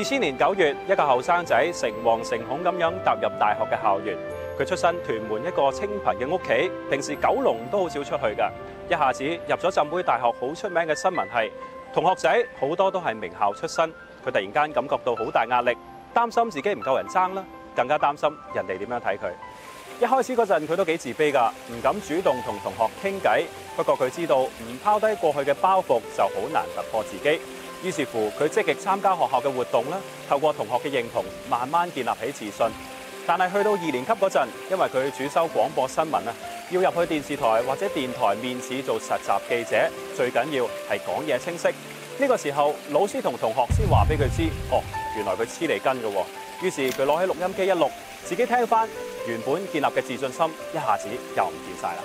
2000年9月，一個後生仔誠惶誠恐咁樣踏入大學嘅校園。佢出身屯門一個清貧嘅屋企，平時九龍都好少出去㗎。一下子入咗浸會大學好出名嘅新聞系，同學仔好多都係名校出身。佢突然間感覺到好大壓力，擔心自己唔夠人爭啦，更加擔心人哋點樣睇佢。一開始嗰陣佢都幾自卑㗎，唔敢主動同同學傾偈。不過佢知道唔拋低過去嘅包袱就好難突破自己。於是乎佢積極參加學校嘅活動啦，透過同學嘅認同，慢慢建立起自信。但係去到2年級嗰陣，因為佢主修廣播新聞啊，要入去電視台或者電台面試做實習記者，最緊要係講嘢清晰。呢個時候，老師同同學先話俾佢知，哦，原來佢黐脷根嘅喎。於是佢攞起錄音機一錄，自己聽翻，原本建立嘅自信心一下子又唔見晒啦。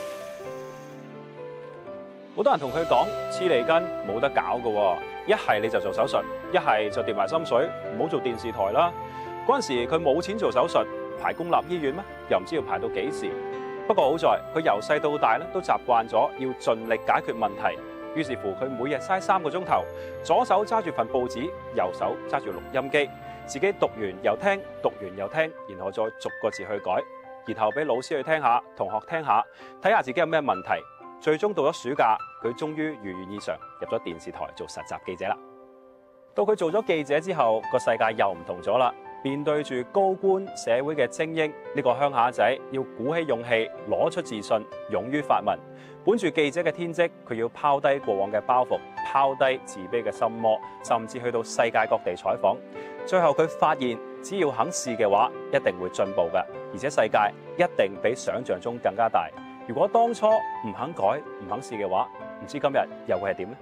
好多人同佢講黐脷根冇得搞嘅喎，一係你就做手術，一係就跌埋心水，唔好做電視台啦。嗰陣時佢冇錢做手術，排公立醫院咩？又唔知要排到幾時。不過好在佢由細到大咧都習慣咗要盡力解決問題。於是乎佢每日嘥3個鐘頭，左手揸住份報紙，右手揸住錄音機，自己讀完又聽，讀完又聽，然後再逐個字去改，然後俾老師去聽下，同學聽下，睇下自己有咩問題。最終到咗暑假，佢終於如願以償入咗電視台做實習記者啦。到佢做咗記者之後，個世界又唔同咗啦。面對住高官社會嘅精英，呢個鄉下仔要鼓起勇氣，攞出自信，勇於發問。本住記者嘅天職，佢要拋低過往嘅包袱，拋低自卑嘅心魔，甚至去到世界各地採訪。最後佢發現，只要肯試嘅話，一定會進步㗎，而且世界一定比想象中更加大。如果當初唔肯改、唔肯試嘅話，唔知今日又會係點呢？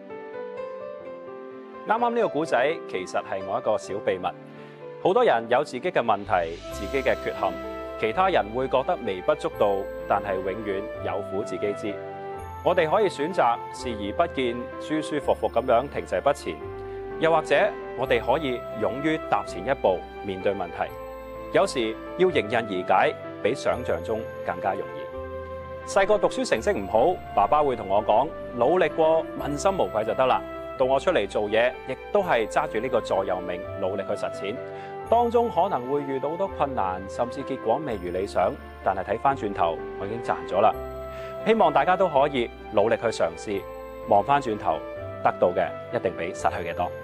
啱啱呢個故仔其實係我一個小秘密。好多人有自己嘅問題、自己嘅缺陷，其他人會覺得微不足道，但係永遠有苦自己知。我哋可以選擇視而不見，舒舒服服咁樣停滯不前，又或者我哋可以勇於踏前一步面對問題。有時要迎刃而解，比想象中更加容易。細個讀書成績唔好，爸爸會同我講，努力過，問心無愧就得啦。到我出嚟做嘢，亦都係揸住呢個座右銘，努力去實踐。當中可能會遇到好多困難，甚至結果未如理想，但係睇翻轉頭，我已經賺咗啦。希望大家都可以努力去嘗試，望翻轉頭，得到嘅一定比失去嘅多。